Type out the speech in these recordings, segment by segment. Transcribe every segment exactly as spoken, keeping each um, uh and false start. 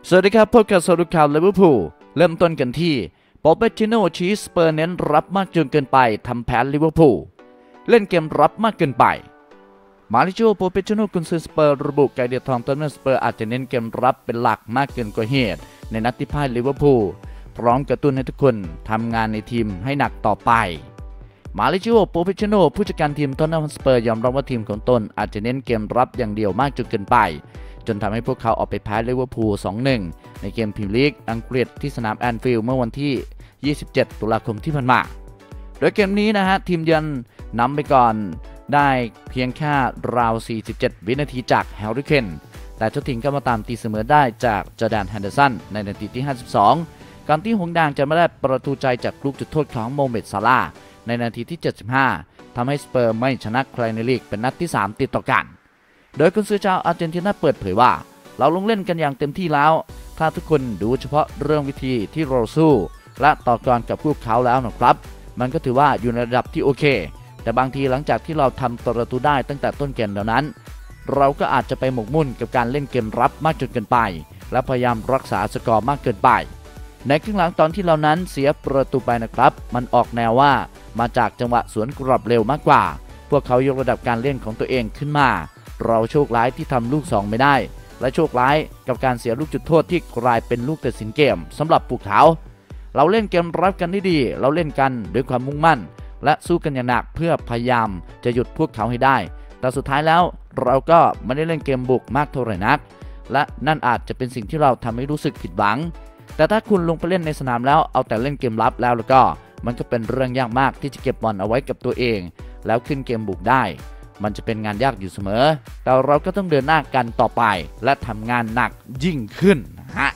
สวัสดีครับพบกับสรุปข่าวลิเวอร์พูลเริ่มต้นกันที่โปเปติโน่ชี้สเปอร์เน้นรับมากจนเกินไปทำแพ้ลิเวอร์พูลเล่นเกมรับมากเกินไปมาริโจโปเปติโน่กุนซือสเปอร์ระบุไกเดียทองต้นสเปอร์อาจจะเน้นเกมรับเป็นหลักมากเกินกว่าเหตุในนัดที่พ่ายลิเวอร์พูลพร้อมกระตุ้นให้ทุกคนทำงานในทีมให้หนักต่อไปมาริโจโปเปติโน่ผู้จัดการทีมท็อตแนมฮอตสเปอร์ยอมรับว่าทีมของตนอาจจะเน้นเกมรับอย่างเดียวมากจนเกินไปจนทำให้พวกเขาออกไปแพ้ลิเวอร์พูล สองหนึ่ง ในเกมพรีเมียร์ลีกอังกฤษที่สนามแอนฟิลด์เมื่อวันที่ ยี่สิบเจ็ด ตุลาคมที่ผ่านมา โดยเกมนี้นะฮะทีมเยือนนำไปก่อนได้เพียงแค่ราว สี่สิบเจ็ด วินาทีจากแฮร์รี่เคนแต่เจ้าถิ่นก็มาตามตีเสมอได้จากจอร์แดน แฮนเดอร์สันในนาทีที่ ห้าสิบสอง ก่อนที่หงส์แดงจะไม่ได้ประตูใจจากลูกจุดโทษของโมเมด ซาลาห์ในนาทีที่ เจ็ดสิบห้า ทำให้สเปอร์ไม่ชนะใครในลีกเป็นนัดที่ สาม ติดต่อกันโดยกุนซือชาวอาร์เจนตินาเปิดเผยว่าเราลงเล่นกันอย่างเต็มที่แล้วถ้าทุกคนดูเฉพาะเรื่องวิธีที่เราสู้และต่อกรกับพวกเขาแล้วนะครับมันก็ถือว่าอยู่ในระดับที่โอเคแต่บางทีหลังจากที่เราทำประตูได้ตั้งแต่ต้นเกมแล้วนั้นเราก็อาจจะไปหมกมุ่นกับการเล่นเกมรับมากจนเกินไปและพยายามรักษาสกอร์มากเกินไปในครึ่งหลังตอนที่เรานั้นเสียประตูไปนะครับมันออกแนวว่ามาจากจังหวะสวนกลับเร็วมากกว่าพวกเขายกระดับการเล่นของตัวเองขึ้นมาเราโชคร้ายที่ทำลูกสองไม่ได้และโชคร้ายกับการเสียลูกจุดโทษที่กลายเป็นลูกตัดสินเกมสำหรับพวกเขาเราเล่นเกมรับกันได้ดีเราเล่นกันด้วยความมุ่งมั่นและสู้กันอย่างหนักเพื่อพยายามจะหยุดพวกเขาให้ได้แต่สุดท้ายแล้วเราก็ไม่ได้เล่นเกมบุกมากเท่าไหร่นักและนั่นอาจจะเป็นสิ่งที่เราทำให้รู้สึกผิดหวังแต่ถ้าคุณลงไปเล่นในสนามแล้วเอาแต่เล่นเกมรับแล้วแล้วก็มันก็เป็นเรื่องยากมากที่จะเก็บบอลเอาไว้กับตัวเองแล้วขึ้นเกมบุกได้มันจะเป็นงานยากอยู่เสมอแต่เราก็ต้องเดินหน้ากันต่อไปและทำงานหนักยิ่งขึ้นนะฮะ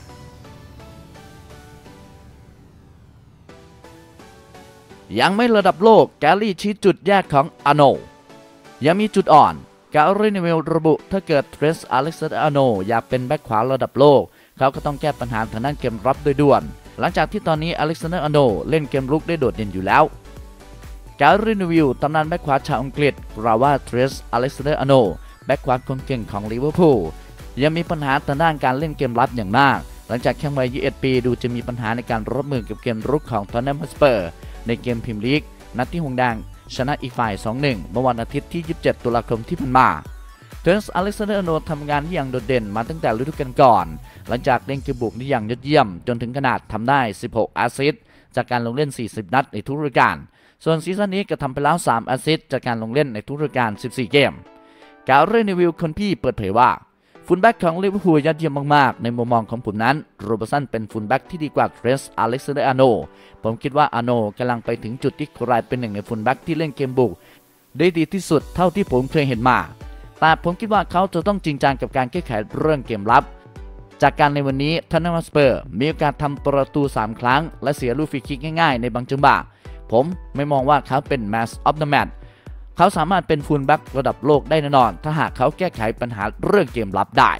ยังไม่ระดับโลกแกลลี่ชี้จุดแยกของอาโนยังมีจุดอ่อนแกลลี่เนวิลระบุถ้าเกิดเทรสอเล็กซานเดอร์อาโนอยากเป็นแบ็คขวาระดับโลกเขาก็ต้องแก้ปัญหาทางด้านเกมรับโดยด่วนหลังจากที่ตอนนี้อเล็กซานเดอร์อาโนเล่นเกมรุกได้โดดเด่นอยู่แล้วแกลลี่เนวิลตำนานแบ็คขวาชาวอังกฤษกล่าวว่าเทรสอเล็กซานเดอร์อาโนแบ็คขวาคนเก่งของลิเวอร์พูลยังมีปัญหาทางด้านการเล่นเกมรับอย่างมากหลังจากแข่งวัยยี่สิบเอ็ดปีดูจะมีปัญหาในการรับมือกับเกมรุกของท็อตแนมฮอตสเปอร์ในเกมพรีเมียร์ลีกนัดที่หงส์แดงชนะอีกฝ่าย สองหนึ่ง เมื่อวันอาทิตย์ที่ ยี่สิบเจ็ด ตุลาคมที่ผ่านมาเทรนต์อเล็กซานเดอร์อาร์โนลด์ทำงานที่อย่างโดดเด่นมาตั้งแต่ฤดูกาลก่อนหลังจากเล่นเกมบุกได้อย่างยอดเยี่ยมจนถึงขนาดทำได้ สิบหก แอสซิสต์จากการลงเล่น สี่สิบ นัดในทุกฤดูกาลส่วนซีซั่นนี้ก็ทำไปแล้ว สาม แอสซิสต์จากการลงเล่นในทุกฤดูกาล สิบสี่ เกมแกลลี่เนวิลคนพี่เปิดเผยว่าฟุลแบ็กของลิเวอร์พูลยอดเยี่ยมมากๆในมุมมองของผมนั้นโรเบอร์สันเป็นฟุลแบ็กที่ดีกว่าเทรนต์อเล็กซานเดอร์อาร์โนลด์ผมคิดว่าอาร์โนลด์กำลังไปถึงจุดที่กลายเป็นหนึ่งในฟุลแบ็กที่เล่นเกมบุกได้ดีที่สุดเท่าที่ผมเคยเห็นมาแต่ผมคิดว่าเขาจะต้องจริงจังกับการแก้ไขเรื่องเกมรับจากการในวันนี้ท็อตแนมฮอตสเปอร์มีโอกาสทำประตูสามครั้งและเสียลูกฟรีคิกง่ายๆในบางจังหวะผมไม่มองว่าเขาเป็นแมสออฟเดอะแมตช์เขาสามารถเป็นฟูลแบ็กระดับโลกได้แน่นอนถ้าหากเขาแก้ไขปัญหาเรื่องเกมรับได้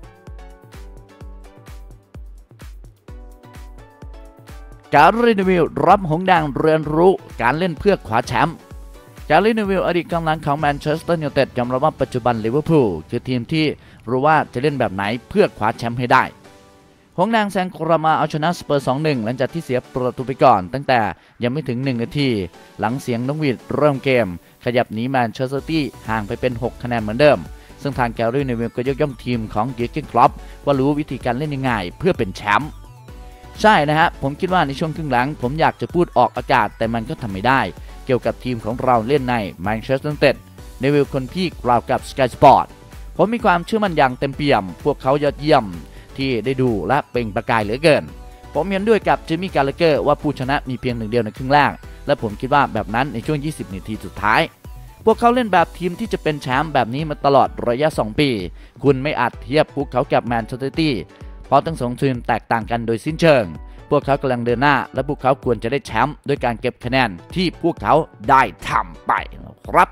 แกลลี่เนวิลรับหงส์แดงเรียนรู้การเล่นเพื่อคว้าแชมป์แกลลี่เนวิลอดีตกองหลังของแมนเชสเตอร์ยูไนเต็ดยอมรับว่าปัจจุบันลิเวอร์พูลคือทีมที่รู้ว่าจะเล่นแบบไหนเพื่อคว้าแชมป์ให้ได้หงส์แดงแซงโครามาเอาชนะสเปอร์ สองหนึ่ง หลังจากที่เสียประตูไปก่อนตั้งแต่ยังไม่ถึงหนึ่งนาทีหลังเสียงนกหวีดเริ่มเกมขยับหนีแมนเชสเตอร์ซิตี้ห่างไปเป็นหกคะแนนเหมือนเดิมซึ่งทางแกลลี่เนวิลก็ยกย่องทีมของเยอร์เกน คล็อปว่ารู้วิธีการเล่นยังไงเพื่อเป็นแชมป์ใช่นะฮะผมคิดว่าในช่วงครึ่งหลังผมอยากจะพูดออกอากาศแต่มันก็ทำไม่ได้เกี่ยวกับทีมของเราเล่นในแมนเชสเตอร์ยูไนเต็ดเนวิลคนพี่กล่าวกับ Sky Sport ผมมีความเชื่อมั่นอย่างเต็มเปี่ยมพวกเขายอดเยี่ยมที่ได้ดูและเปล่งประกายเหลือเกินผมเห็นด้วยกับจิมมี่ การ์เลเกอร์ว่าผู้ชนะมีเพียงหนึ่งเดียวในครึ่งแรกและผมคิดว่าแบบนั้นในช่วงยี่สิบนาทีสุดท้ายพวกเขาเล่นแบบทีมที่จะเป็นแชมป์แบบนี้มาตลอดระยะสองปีคุณไม่อาจเทียบพวกเขากับแมนเชสเตอร์ซิตี้เพราะทั้งสองทีมแตกต่างกันโดยสิ้นเชิงพวกเขากำลังเดินหน้าและพวกเขาควรจะได้แชมป์ด้วยการเก็บคะแนนที่พวกเขาได้ทำไปครับ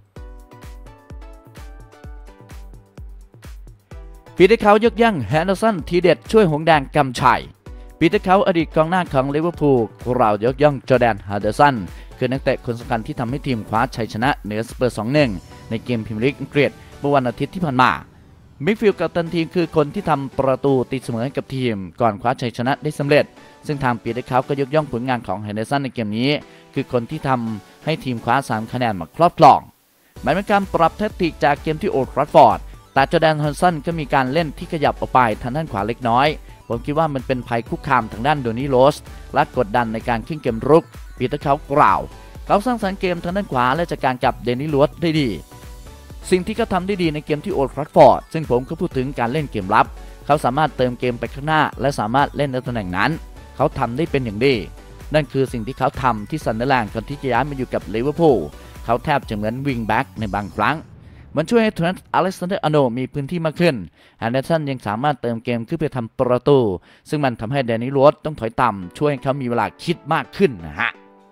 ปีเตอร์เขายกย่องแฮนเดอร์สันทีเด็ดช่วยหงส์แดงกำชัยปีเตอร์เขาอดีตกองหน้าของลิเวอร์พูลเรายกย่องจอร์แดน แฮนเดอร์สันคือนักเตะคนสำคัญที่ทำให้ทีมคว้าชัยชนะเหนือสเปอร์ สองหนึ่ง ในเกมพรีเมียร์ลีกอังกฤษเมื่อวันอาทิตย์ที่ผ่านมามิดฟิลด์กัปตันทีมคือคนที่ทำประตูตีเสมอให้กับทีมก่อนคว้าชัยชนะได้สำเร็จซึ่งทางปีเตอร์เขาก็ยกย่องผลงานของเฮนเดอร์สันในเกมนี้คือคนที่ทำให้ทีมคว้าสามคะแนนมาครอบครองมันเป็นการปรับแทคติกจากเกมที่โอลด์แทราฟฟอร์ดแต่จอร์แดน ฮันสันก็มีการเล่นที่ขยับออกไปทางด้านขวาเล็กน้อยผมคิดว่ามันเป็นภัยคุกคามทางด้านโดนี่โรสและกดดันในการขึ้นเกมรุกปีเตอร์เขากล่าวเขาสร้างสรรค์เกมทางด้านขวาและจัดการกับเดนิโรสได้ดีสิ่งที่เขาทำได้ดีในเกมที่โอลด์แทราฟฟอร์ดซึ่งผมก็พูดถึงการเล่นเกมรับเขาสามารถเติมเกมไปข้างหน้าและสามารถเล่นในตำแหน่งนั้นเขาทำได้เป็นอย่างดีนั่นคือสิ่งที่เขาทำที่ซันเดอร์แลนด์ก่อนที่จะย้ายมาอยู่กับลิเวอร์พูลเขาแทบจะเหมือนวิงแบ็กในบางครั้งมันช่วยให้เทรนต์ อเล็กซานเดอร์ อาร์โนลด์มีพื้นที่มากขึ้นแฮนเดอร์สันยังสามารถเติมเกมขึ้นไปทำประตูซึ่งมันทำให้แดนนี่โรสต้องถอยต่ำช่วยให้เขามีเวลาคิดมากขึ้นนะฮะ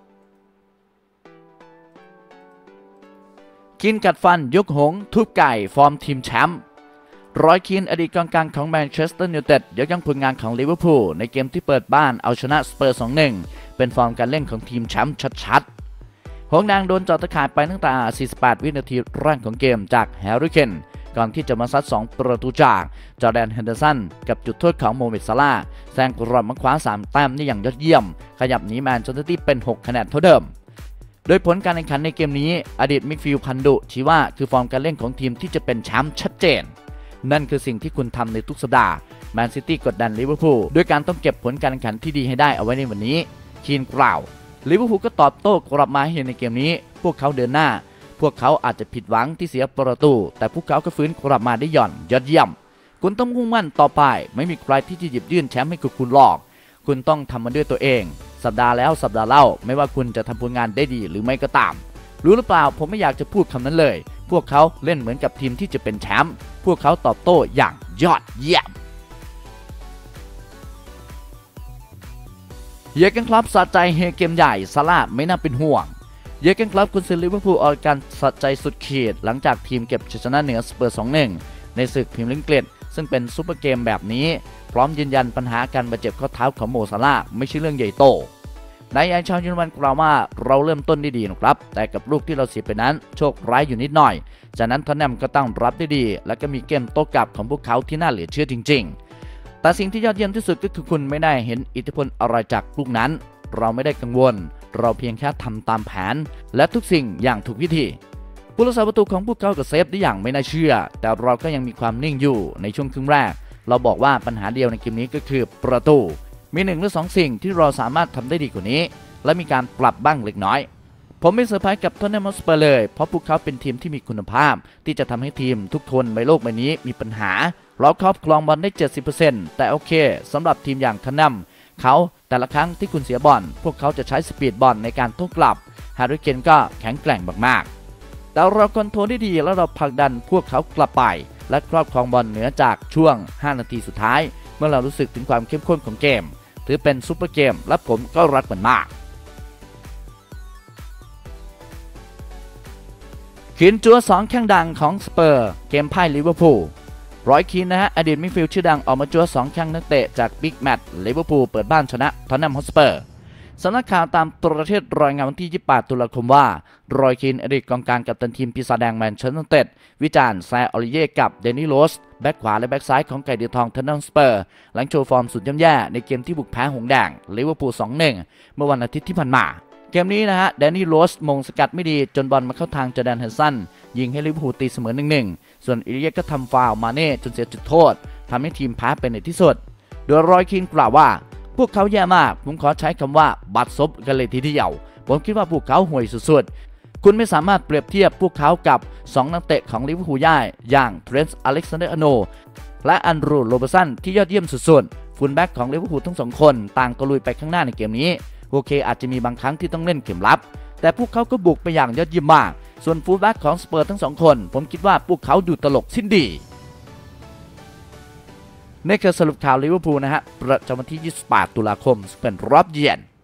คินกัดฟันยกหงทุบไก่ฟอร์มทีมแชมป์รอยคีนอดีตกองกลางของแมนเชสเตอร์ยูไนเต็ดยกย่องผลงานของลิเวอร์พูลในเกมที่เปิดบ้านเอาชนะสเปอร์ สองหนึ่ง เป็นฟอร์มการเล่นของทีมแชมป์ชัดๆหงแดงโดนเจาะตะข่ายไปตั้งแต่สี่สิบแปดวินาทีแรกของเกมจากแฮร์รี่เคนก่อนที่จะมาซัดสองประตูจากจอร์แดน เฮนเดอร์สันกับจุดโทษของโมเมด ซาลาห์แซงกรอบมาคว้าสามแต้มได้อย่างยอดเยี่ยมขยับหนีแมนเชสเตอร์ซิตี้เป็นหกคะแนนเท่าเดิมโดยผลการแข่งขันในเกมนี้อดีตมิดฟิลด์พันดุชี้ว่าคือฟอร์มการเล่นของทีมที่จะเป็นแชมป์ชัดเจนนั่นคือสิ่งที่คุณทำในทุกสัปดาห์แมนซิตี้กดดันลิเวอร์พูลด้วยการต้องเก็บผลการแข่งขันที่ดีให้ได้เอาไว้ในวันนี้คีนกล่าวลิเวอร์พูลก็ตอบโต้กลับมาให้เห็นในเกมนี้พวกเขาเดินหน้าพวกเขาอาจจะผิดหวังที่เสียประตูแต่พวกเขาก็ฟื้นกลับมาได้หย่อนยอดเยี่ยมคุณต้องมุ่งมั่นต่อไปไม่มีใครที่จะหยิบยื่นแชมป์ให้กับคุณหรอกคุณต้องทำมันด้วยตัวเองสัปดาห์แล้วสัปดาห์เล่าไม่ว่าคุณจะทำผลงานได้ดีหรือไม่ก็ตามรู้หรือเปล่าผมไม่อยากจะพูดคำนั้นเลยพวกเขาเล่นเหมือนกับทีมที่จะเป็นแชมป์พวกเขาตอบโต้อย่างยอดเยี่ยมเยอร์เกนคล็อปสะใจเฮเกมใหญ่ซาร่าไม่น่าเป็นห่วงเยอร์เกนคล็อปกุนซือลิเวอร์พูลออกการสะใจสุดขีดหลังจากทีมเก็บชัยชนะเหนือสเปอร์ สองหนึ่ง ในศึกพรีเมียร์ลีกอังกฤษซึ่งเป็นซุปเปอร์เกมแบบนี้พร้อมยืนยันปัญหาการบาดเจ็บข้อเท้าของโมซาร่าไม่ใช่เรื่องใหญ่โตนายชาวเยอรมันกล่าวว่าเราเริ่มต้นได้ดีนะครับแต่กับลูกที่เราเสียไปนั้นโชคร้ายอยู่นิดหน่อยจากนั้นท็อตแนมก็ตั้งรับได้ดีและก็มีเกมโต้กลับของพวกเขาที่น่าเหลือเชื่อจริงๆแต่สิ่งที่ยอดเยี่ยมที่สุดก็คือคุณไม่ได้เห็นอิทธิพลอะไรจากลูกนั้นเราไม่ได้กังวลเราเพียงแค่ทำตามแผนและทุกสิ่งอย่างถูกวิธีผู้รักษาประตูของพวกเขาก็เซฟได้อย่างไม่น่าเชื่อแต่เราก็ยังมีความนิ่งอยู่ในช่วงครึ่งแรกเราบอกว่าปัญหาเดียวในเกมนี้ก็คือประตูมีหนึ่งหรือสองสิ่งที่เราสามารถทำได้ดีกว่านี้และมีการปรับบ้างเล็กน้อยผมไม่เซอร์ไพรส์กับท็อตแนม ฮอตสเปอร์เลยเพราะพวกเขาเป็นทีมที่มีคุณภาพที่จะทำให้ทีมทุกคนในโลกใบนี้มีปัญหาเราครอบครองบอลได้ เจ็ดสิบเปอร์เซ็นต์ แต่โอเคสำหรับทีมอย่างท็อตแนมเขาแต่ละครั้งที่คุณเสียบอลพวกเขาจะใช้สปีดบอลในการโต้กลับแฮร์รี่เคนก็แข็งแกร่งมากๆแต่เราคอนโทรลได้ดีและเราผลักดันพวกเขากลับไปและครอบครองบอลเหนือจากช่วงห้านาทีสุดท้ายเมื่อเรารู้สึกถึงความเข้มข้นของเกมถือเป็นซุปเปอร์เกมและผมก็รักมันมากขีนจัวสองแข้งดังของสเปอร์เกมพ่ายลิเวอร์พูลรอยคีนนะฮะอดีตมิดฟิลด์ชื่อดังออกมาจัวสองแข้งนักเตะจากบิ๊กแมตช์ลิเวอร์พูลเปิดบ้านชนะท็อตแนม ฮอตสเปอร์สำนักข่าวตามประเทศรายงานวันที่ยี่สิบแปดตุลาคมว่ารอยคีนอดีตกองกลางกัปตันทีมปีศาจแดงแมนเชสเตอร์ยูไนเต็ดวิจารณ์แซร์ ออลิเย่กับเดนิโรสแบ็กขวาและแบ็กซ้ายของไก่เดือดทองท็อตแนม ฮอตสเปอร์หลังโชว์ฟอร์มสุดย่ำแย่ในเกมที่บุกแพ้หงแดงลิเวอร์พูล สองหนึ่ง เมื่อวันอาทิตย์ที่ผ่านมาเกมนี้นะฮะแดนนี่โรสมงสกัดไม่ดีจนบอลมาเข้าทางจอร์แดน ฮันสันยิงให้ลิเวอร์พูลตีเสมอ หนึ่งหนึ่ง ส่วนอิลิเยก็ทำฟาวล์มาเน่จนเสียจุดโทษทำให้ทีมแพ้เป็นในที่สุดโดยรอยคีนกล่าวว่าพวกเขาแย่มากผมขอใช้คำว่าบัดซบกันเลยทีเดียวผมคิดว่าพวกเขาห่วยสุดๆคุณไม่สามารถเปรียบเทียบพวกเขากับสองนักเตะของลิเวอร์พูลย่ายอย่างเทรนต์ อเล็กซานเดอร์ อาร์โนลด์และอันดรู โรเบอร์สันที่ยอดเยี่ยมสุดๆฟูลแบ็กของลิเวอร์พูลทั้งสองคนต่างก็ลุยไปข้างหน้าในเกมนี้โอเคอาจจะมีบางครั้งที่ต้องเล่นเกมลับแต่พวกเขาก็บุกไปอย่างยอดเยี่ยมมากส่วนฟูลแบ็กของสเปอร์ทั้งสองคนผมคิดว่าพวกเขาดูตลกสิ้นดีนี่คือสรุปข่าวลิเวอร์พูลนะฮะประจำวันที่ยี่สิบแปดตุลาคมเป็นรอบเย็น